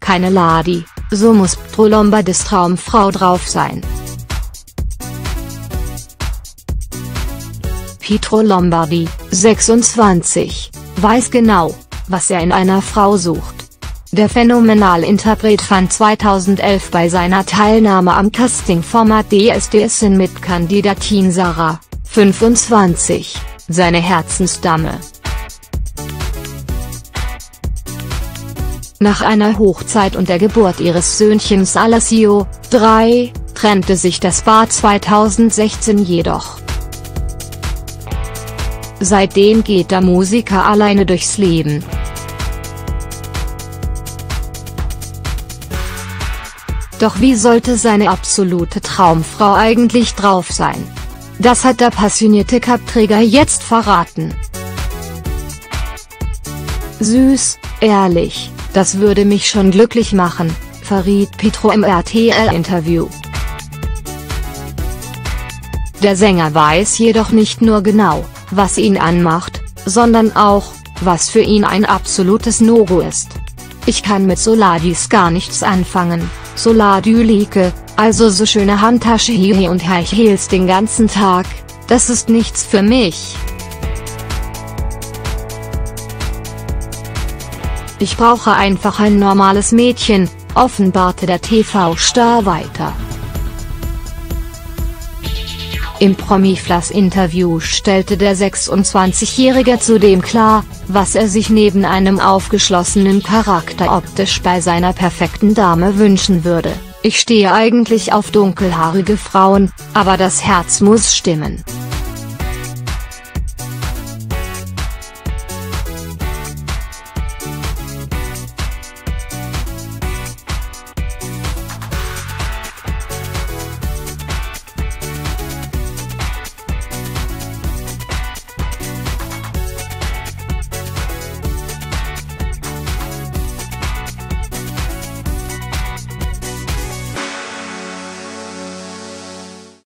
keine Ladi, so muss Pietro Lombardis Traumfrau drauf sein. Pietro Lombardi, 26, weiß genau, was er in einer Frau sucht. Der phänomenale Interpret fand 2011 bei seiner Teilnahme am Castingformat DSDS mit Kandidatin Sarah, 25, seine Herzensdame. Nach einer Hochzeit und der Geburt ihres Söhnchens Alessio, 3, trennte sich das Paar 2016 jedoch. Seitdem geht der Musiker alleine durchs Leben. Doch wie sollte seine absolute Traumfrau eigentlich drauf sein? Das hat der passionierte Cup-Träger jetzt verraten. Süß, ehrlich, das würde mich schon glücklich machen, verriet Pietro im RTL-Interview. Der Sänger weiß jedoch nicht nur genau, was ihn anmacht, sondern auch, was für ihn ein absolutes No-Go ist. Ich kann mit Soladis gar nichts anfangen, Soladylike, also so schöne Handtasche hier und High Heels den ganzen Tag, das ist nichts für mich. Ich brauche einfach ein normales Mädchen, offenbarte der TV-Star weiter. Im Promi-Flash-Interview stellte der 26-Jährige zudem klar, was er sich neben einem aufgeschlossenen Charakter optisch bei seiner perfekten Dame wünschen würde: Ich stehe eigentlich auf dunkelhaarige Frauen, aber das Herz muss stimmen.